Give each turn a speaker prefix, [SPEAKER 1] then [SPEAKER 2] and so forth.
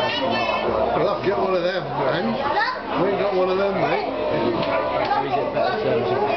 [SPEAKER 1] I'll have to get one of them, man. We ain't got one of them, mate.
[SPEAKER 2] Or is it better terms of